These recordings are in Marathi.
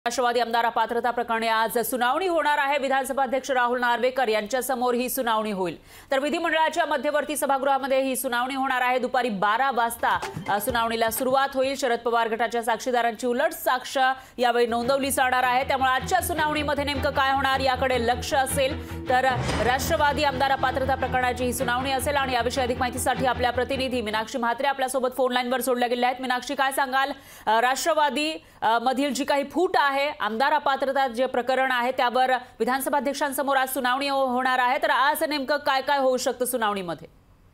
राष्ट्रवादी आमदार अपात्रता प्रकरणी आज सुनावणी होणार आहे। विधानसभा अध्यक्ष राहुल नार्वेकर यांच्या समोर ही सुनावणी होईल। तर विधिमंडळाच्या मध्यवर्ती सभागृहामध्ये ही सुनावणी होणार आहे। दुपारी 12 वाजता सुनावणीला सुरुवात होईल। शरद पवार गटाच्या साक्षीदारांची उलट साक्ष यावेळी नोंदवली जाणार आहे। त्यामुळे आजच्या सुनावणीमध्ये नेमकं काय होणार याकडे लक्ष असेल। तर राष्ट्रवादी आमदार अपात्रता प्रकरणाची ही सुनावणी असेल आणि याविषयी अधिक माहितीसाठी आपल्या प्रतिनिधी मीनाक्षी म्हात्रे आपल्या सोबत फोन लाईनवर जोडल्या गेल्या आहेत। मीनाक्षी, काय सांगाल? राष्ट्रवादी मधील जी काही फूट आहे, आमदार अपात्रता जे प्रकरण आहे त्यावर विधानसभा अध्यक्षांसमोर आज सुनावणी होणार आहे। तर आज नेमकं काय काय होऊ शकतं सुनावणीमध्ये?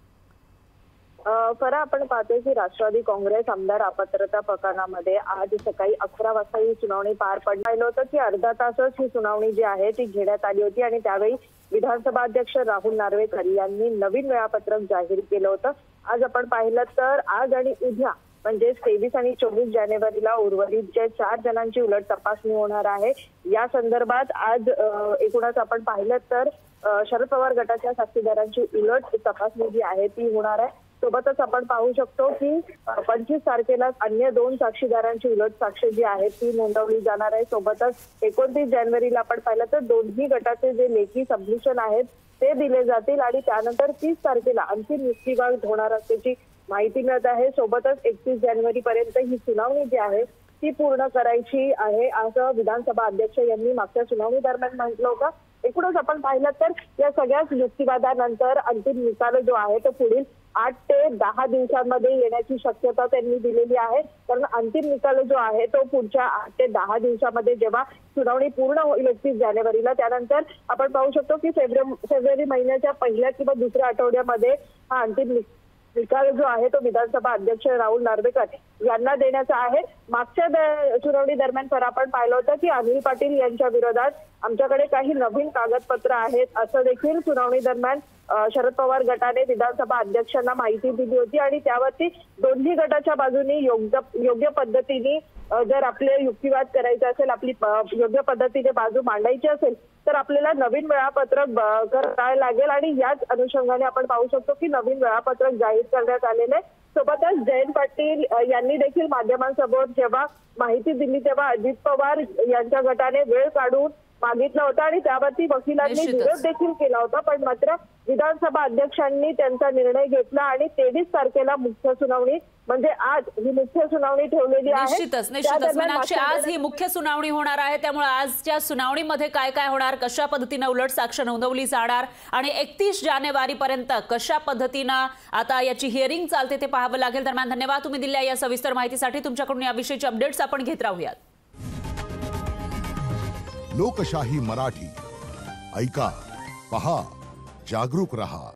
खरं आपण पाहतोय की राष्ट्रवादी काँग्रेस आमदार अपात्रता प्रकरणामध्ये आज सकाळी 11 वाजता ही सुनावणी पार पडलं होतं की अर्धा तासच ही सुनावणी जी आहे ती घेण्यात आली होती आणि त्यावेळी विधानसभा अध्यक्ष राहुल नार्वेकर यांनी नवीन वेळापत्रक जाहीर केलं होतं। आज आपण पाहिलं तर आज आणि उद्या म्हणजे 23 आणि 24 जानेवारीला उर्वरित जे 4 जणांची उलट तपासणी होणार आहे। या संदर्भात आज एकूणच आपण पाहिलं तर शरद पवार गटाच्या साक्षीदारांची उलट तपासणी जी आहे ती होणार आहे। सोबतच आपण पाहू शकतो की 25 तारखेला अन्य 2 साक्षीदारांची उलट साक्ष जी आहे ती नोंदवली जाणार आहे। सोबतच 29 जानेवारीला आपण पाहिलं तर दोन्ही गटाचे जे लेखी सबमिशन आहेत ते दिले जातील आणि त्यानंतर 30 तारखेला अंतिम युक्तिवाद होणार असल्याची माहिती मिळत आहे। सोबतच 31 जानेवारी पर्यंत ही सुनावणी जी आहे ती पूर्ण करायची आहे असं विधानसभा अध्यक्ष यांनी मागच्या सुनावणी दरम्यान म्हटलं होतं। एकूणच आपण पाहिलं तर या सगळ्याच युक्तिवादानंतर अंतिम निकाल जो आहे तो पुढील 8 ते 10 दिवसांमध्ये येण्याची शक्यता त्यांनी दिलेली आहे। कारण अंतिम निकाल जो आहे तो पुढच्या 8 ते 10 दिवसामध्ये जेव्हा सुनावणी पूर्ण होईल 31 जानेवारीला त्यानंतर आपण पाहू शकतो की फेब्रुवारी महिन्याच्या पहिल्या किंवा दुसऱ्या आठवड्यामध्ये हा अंतिम निकाल जो आहे तो विधानसभा अध्यक्ष राहुल नार्वेकर यांना देण्याचा आहे। मागच्या सुनावणी दरम्यान तर आपण पाहिलं होतं की अनिल पाटील यांच्या विरोधात आमच्याकडे काही नवीन कागदपत्र आहेत असं देखील सुनावणी दरम्यान शरद पवार गटाने विधानसभा अध्यक्षांना माहिती दिली होती आणि त्यावरती दोन्ही गटाच्या बाजूनी योग्य पद्धतीने जर आपले युक्तिवाद करायचा असेल, आपली योग्य पद्धतीने बाजू मांडायची असेल तर आपल्याला नवीन वेळापत्रक करायला लागेल आणि याच अनुषंगाने आपण पाहू शकतो की नवीन वेळापत्रक जाहीर करण्यात आलेले। सोबतच जयंत पाटील यांनी देखील माध्यमांसमोर जेव्हा माहिती दिली तेव्हा अजित पवार यांच्या गटाने वेळ काढून मागितला होता आणि त्यावरती वकिलांनी विरोध देखील केला होता। पण मात्र विधानसभा अध्यक्षांनी त्यांचा निर्णय घेतला आणि 23 तारखेला मुख्य सुनावणी म्हणजे आज ही मुख्य सुनावणी ठेवलेली आहे। निश्चितच मीनाक्षी, आज ही मुख्य सुनावणी होणार आहे। त्यामुळे आजच्या सुनावणीमध्ये काय काय होणार, कशा पद्धतीने उलट साक्ष नोंदवली जाणार आणि 31 जानेवारी पर्यंत कशा पद्धतीने आता याची हिअरिंग चालते ते पाहावं लागेल। दरम्यान धन्यवाद तुम्ही दिलेल्या या सविस्तर माहितीसाठी। तुमच्याकडून याविषयीचे अपडेट्स आपण घेत राहूयात। लोकशाही मराठी ऐका, पहा, जागरूक रहा।